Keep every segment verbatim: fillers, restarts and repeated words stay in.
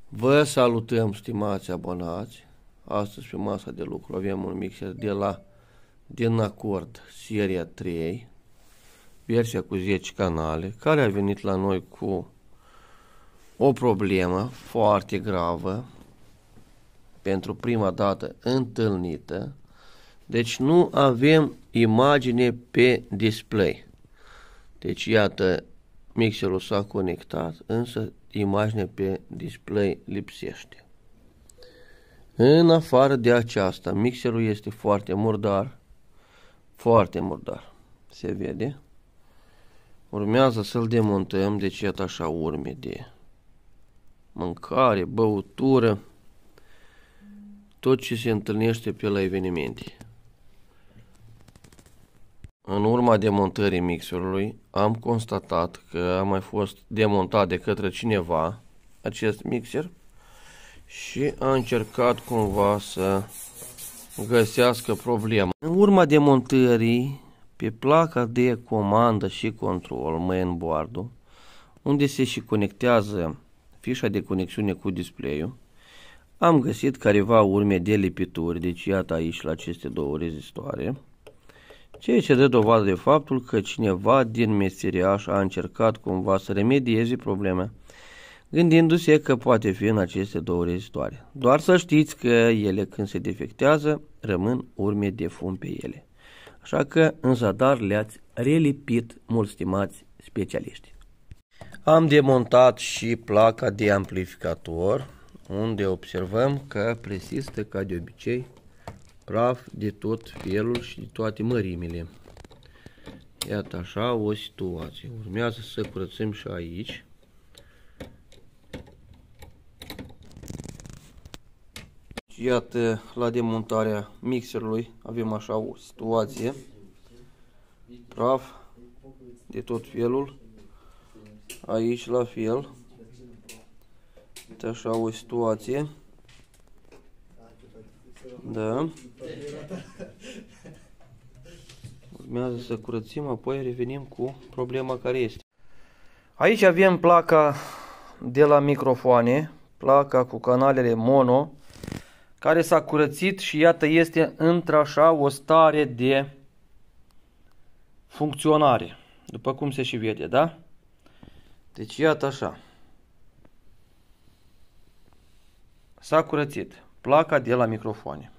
Vă salutăm, stimați abonați! Astăzi pe masa de lucru avem un mixer de la Dynacord seria trei, versia cu zece canale, care a venit la noi cu o problemă foarte gravă, pentru prima dată întâlnită. Deci nu avem imagine pe display. Deci iată, mixerul s-a conectat, însă imaginea pe display lipsește. În afară de aceasta, mixerul este foarte murdar, foarte murdar, se vede. Urmează să-l demontăm, deci iată așa urme de mâncare, băutură, tot ce se întâlnește pe la evenimente. În urma demontării mixerului am constatat că a mai fost demontat de către cineva acest mixer și a încercat cumva să găsească problema. În urma demontării, pe placa de comandă și control, mainboard-ul, unde se și conectează fișa de conexiune cu display-ul, am găsit careva urme de lipituri, deci iată aici la aceste două rezistoare, ceea ce dă dovadă de faptul că cineva din meseriaș a încercat cumva să remedieze problema, gândindu-se că poate fi în aceste două rezistoare. Doar să știți că ele, când se defectează, rămân urme de fum pe ele. Așa că în zadar le-ați relipit, mult stimați specialiști. Am demontat și placa de amplificator, unde observăm că persistă, ca de obicei, praf de tot felul și de toate mărimile. Iată așa o situație. Urmează să curățăm și aici. Iată, la demontarea mixerului avem așa o situație. Praf de tot felul. Aici la fel. Iată așa o situație. Da. Urmează să curățim, apoi revenim cu problema care este. Aici avem placa de la microfoane, placa cu canalele mono, care s-a curățit și iată este într-așa o stare de funcționare, după cum se și vede, da? Deci iată așa. S-a curățit placa de la microfoane.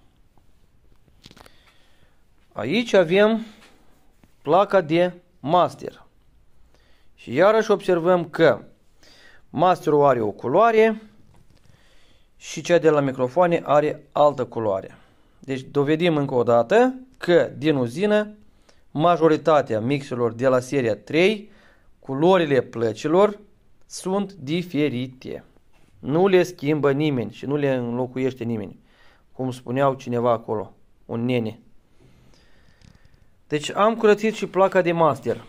Aici avem placa de master. Și iarăși observăm că masterul are o culoare și cea de la microfoane are altă culoare. Deci dovedim încă o dată că din uzină majoritatea mixerilor de la seria trei, culorile plăcilor sunt diferite. Nu le schimbă nimeni și nu le înlocuiește nimeni, cum spuneau cineva acolo, un nene. Deci am curățit și placa de master.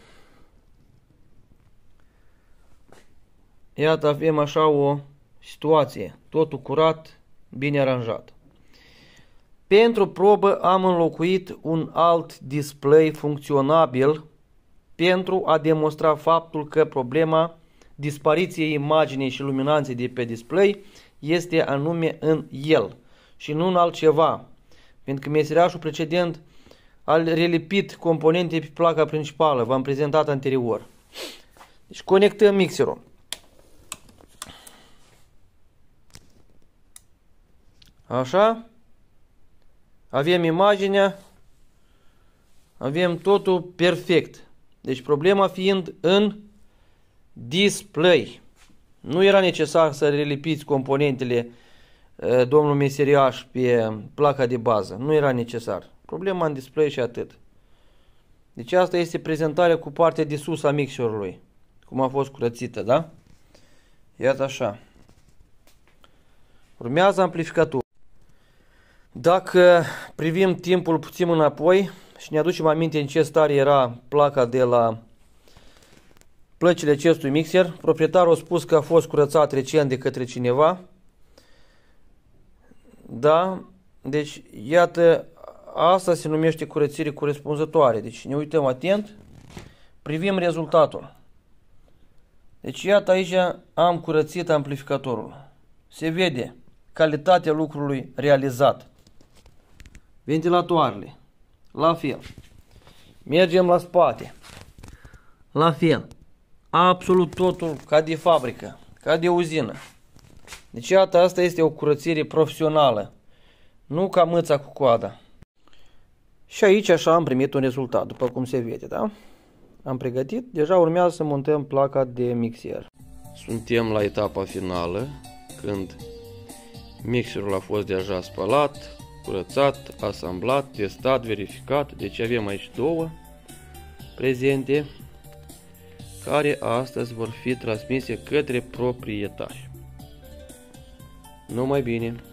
Iată, avem așa o situație, totul curat, bine aranjat. Pentru probă am înlocuit un alt display funcționabil pentru a demonstra faptul că problema dispariției imaginii și luminanței de pe display este anume în el și nu în altceva, pentru că meseriașul precedent a relipit componente pe placa principală, v-am prezentat anterior. Deci conectăm mixerul. Așa, avem imaginea, avem totul perfect. Deci problema fiind în display. Nu era necesar să relipiți componentele domnul meseriaș pe placa de bază. Nu era necesar. Problema în display și atât. Deci asta este prezentarea cu partea de sus a mixerului. Cum a fost curățită, da? Iată așa. Urmează amplificatorul. Dacă privim timpul puțin înapoi și ne aducem aminte în ce stare era placa de la plăcile acestui mixer, proprietarul a spus că a fost curățat recent de către cineva. Da, deci iată, asta se numește curățire corespunzătoare. Deci ne uităm atent, privim rezultatul. Deci iată aici am curățit amplificatorul. se vede calitatea lucrului realizat. Ventilatoarele, la fel. Mergem la spate. La fel. Absolut totul ca de fabrică, ca de uzină. Deci iată, asta este o curățire profesională, nu ca mâța cu coada. Și aici așa am primit un rezultat, după cum se vede, da? Am pregătit, deja urmează să montăm placa de mixer. Suntem la etapa finală, când mixerul a fost deja spălat, curățat, asamblat, testat, verificat. Deci avem aici două prezente, care astăzi vor fi transmise către proprietari. Numai bine!